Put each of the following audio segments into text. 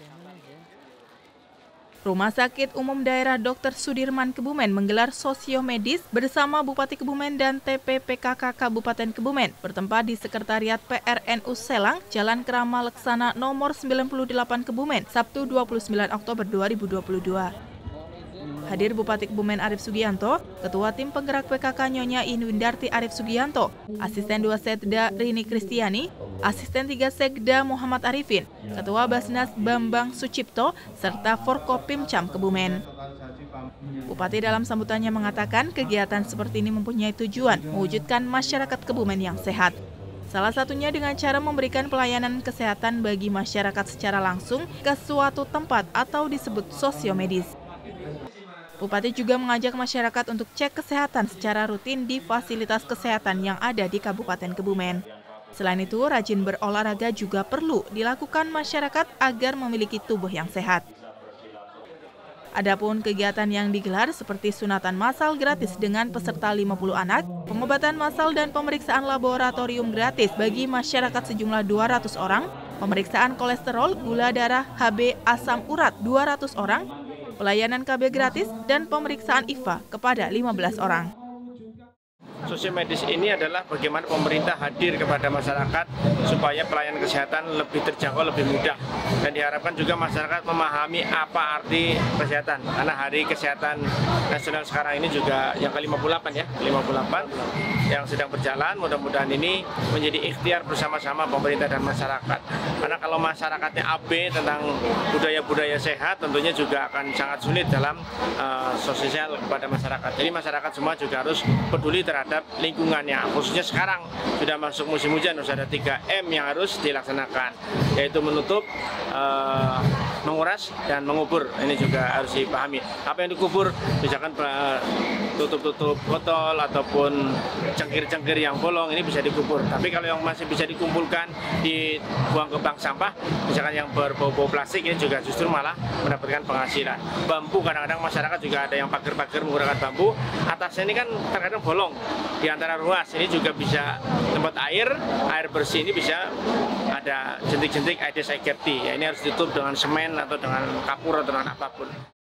Rumah Sakit Umum Daerah Dr. Sudirman Kebumen menggelar sosiomedis bersama Bupati Kebumen dan TPPKK Kabupaten Kebumen bertempat di Sekretariat PRNU Selang, Jalan Krama Leksana nomor 98 Kebumen, Sabtu 29 Oktober 2022. Hadir Bupati Kebumen Arief Sugianto, Ketua Tim Penggerak PKK Nyonya Inwindarti Arief Sugianto, Asisten 2 Sekda Rini Kristiani, Asisten 3 Sekda Muhammad Arifin, Ketua Basnas Bambang Sucipto, serta Forkopimcam Kebumen. Bupati dalam sambutannya mengatakan kegiatan seperti ini mempunyai tujuan mewujudkan masyarakat Kebumen yang sehat. Salah satunya dengan cara memberikan pelayanan kesehatan bagi masyarakat secara langsung ke suatu tempat atau disebut sosiomedis. Bupati juga mengajak masyarakat untuk cek kesehatan secara rutin di fasilitas kesehatan yang ada di Kabupaten Kebumen. Selain itu, rajin berolahraga juga perlu dilakukan masyarakat agar memiliki tubuh yang sehat. Adapun kegiatan yang digelar seperti sunatan massal gratis dengan peserta 50 anak, pengobatan massal dan pemeriksaan laboratorium gratis bagi masyarakat sejumlah 200 orang, pemeriksaan kolesterol, gula darah, HB, asam urat 200 orang, pelayanan KB gratis, dan pemeriksaan IFA kepada 15 orang. Sosiomedis ini adalah bagaimana pemerintah hadir kepada masyarakat supaya pelayanan kesehatan lebih terjangkau, lebih mudah. Dan diharapkan juga masyarakat memahami apa arti kesehatan. Karena Hari Kesehatan Nasional sekarang ini juga yang ke-58 ya, 58 yang sedang berjalan. Mudah-mudahan ini menjadi ikhtiar bersama-sama pemerintah dan masyarakat. Karena kalau masyarakatnya AB tentang budaya-budaya sehat, tentunya juga akan sangat sulit dalam sosial kepada masyarakat. Jadi masyarakat semua juga harus peduli terhadap lingkungannya, khususnya sekarang sudah masuk musim hujan, harus ada 3M yang harus dilaksanakan, yaitu menutup, menguras, dan mengubur. Ini juga harus dipahami. Apa yang dikubur, misalkan tutup-tutup botol ataupun cengkir-cengkir yang bolong, ini bisa dikubur. Tapi kalau yang masih bisa dikumpulkan dibuang ke bank sampah, misalkan yang berbau-bau plastik, ini juga justru malah mendapatkan penghasilan. Bambu, kadang-kadang masyarakat juga ada yang pagar-pagar menggunakan bambu, atasnya ini kan terkadang bolong di antara ruas. Ini juga bisa tempat air bersih, ini bisa ada jentik-jentik Aedes aegypti. Ya, ini harus ditutup dengan semen atau dengan kapur atau dengan apapun.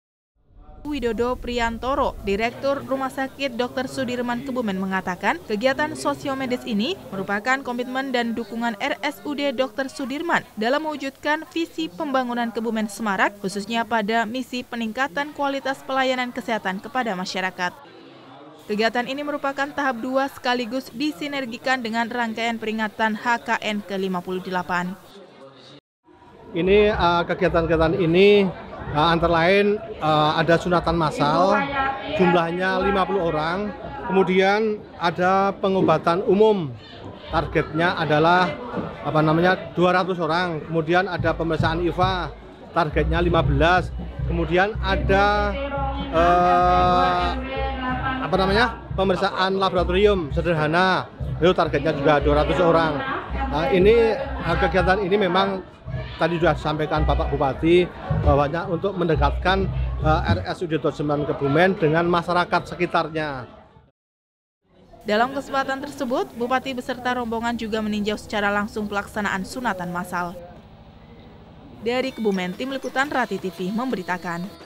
Widodo Priantoro, Direktur Rumah Sakit Dr. Sudirman Kebumen mengatakan kegiatan sosiomedis ini merupakan komitmen dan dukungan RSUD Dr. Sudirman dalam mewujudkan visi pembangunan Kebumen Semarak, khususnya pada misi peningkatan kualitas pelayanan kesehatan kepada masyarakat. Kegiatan ini merupakan tahap 2 sekaligus disinergikan dengan rangkaian peringatan HKN ke-58. Ini kegiatan-kegiatan ini antara lain ada sunatan massal, jumlahnya 50 orang, kemudian ada pengobatan umum, targetnya adalah 200 orang, kemudian ada pemeriksaan IFA, targetnya 15, kemudian ada pemeriksaan laboratorium sederhana, itu targetnya juga 200 orang. Ini kegiatan ini memang tadi sudah disampaikan Bapak Bupati bahwanya untuk mendekatkan RSUD Dr. Sudirman Kebumen dengan masyarakat sekitarnya. Dalam kesempatan tersebut, Bupati beserta rombongan juga meninjau secara langsung pelaksanaan sunatan massal. Dari Kebumen, Tim Liputan Rati TV memberitakan.